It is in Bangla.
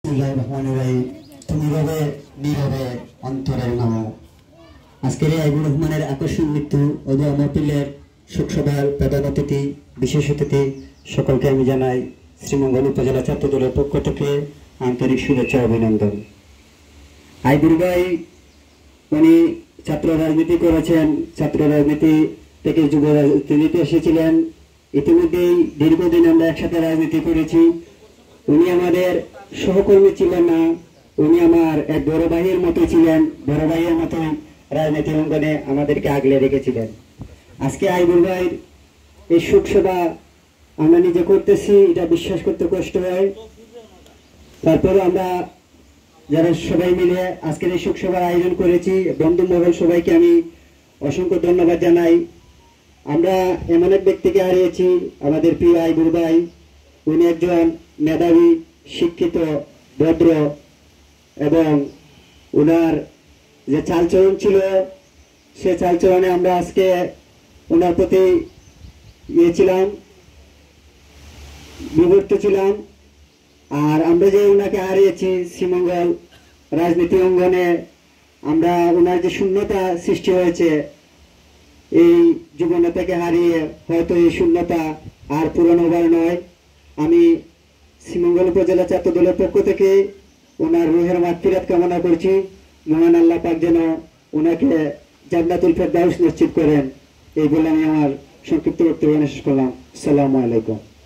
তুমি রবে নীরবে অন্তরের নাম। আজকের এই আইবুর রহমানের আকস্মিক মৃত্যু ও মহফিলের শোকসভার প্রধান অতিথি বিশেষ অতিথি সকলকে আমি জানাই শ্রীমঙ্গল উপজেলা ছাত্র দলের পক্ষ থেকে আন্তরিক শুভেচ্ছা অভিনন্দন। আইবুর ভাই উনি ছাত্র রাজনীতি করেছেন, ছাত্র রাজনীতি থেকে যুব রাজনীতিতে এসেছিলেন। ইতিমধ্যেই দীর্ঘদিন আমরা একসাথে রাজনীতি করেছি। উনি আমাদের সহকর্মী ছিলেন না, উনি আমার এক বড় ভাইয়ের মতো ছিলেন। বড় ভাইয়ের মতো রাজনীতি অঙ্গনে আমাদেরকে আগলে রেখেছিলেন। আজকে আইবুর ভাইয়ের এই শোকসভা আমরা নিজে করতেছি, এটা বিশ্বাস করতে কষ্ট হয়। তারপরে আমরা যারা সবাই মিলে আজকের এই শোকসভার আয়োজন করেছি, বন্ধু মহল সবাইকে আমি অসংখ্য ধন্যবাদ জানাই। আমরা এমন এক ব্যক্তিকে হারিয়েছি, আমাদের প্রিয় আইবুর ভাই। উনি একজন মেধাবী, শিক্ষিত, ভদ্র এবং ওনার যে চালচলন ছিল সে চালচলনে আমরা আজকে ওনার প্রতি ছিলাম, বিভক্ত ছিলাম। আর আমরা যে ওনাকে হারিয়েছি শ্রীমঙ্গল রাজনীতি অঙ্গনে, আমরা ওনার যে শূন্যতা সৃষ্টি হয়েছে, এই যুবনেতাকে হারিয়ে হয়তো এই শূন্যতা আর পূরণ হবার নয়। আমি শ্রীমঙ্গল উপজেলা ছাত্র দলের পক্ষ থেকে ওনার রুহের মাগফিরাত কামনা করছি। মহান আল্লাহ পাক যেন ওনাকে জান্নাতুল ফেরদাউস নিশ্চিত করেন। এই বলে আমি আমার সংক্ষিপ্ত বক্তব্য শেষ করলাম। আসসালামু আলাইকুম।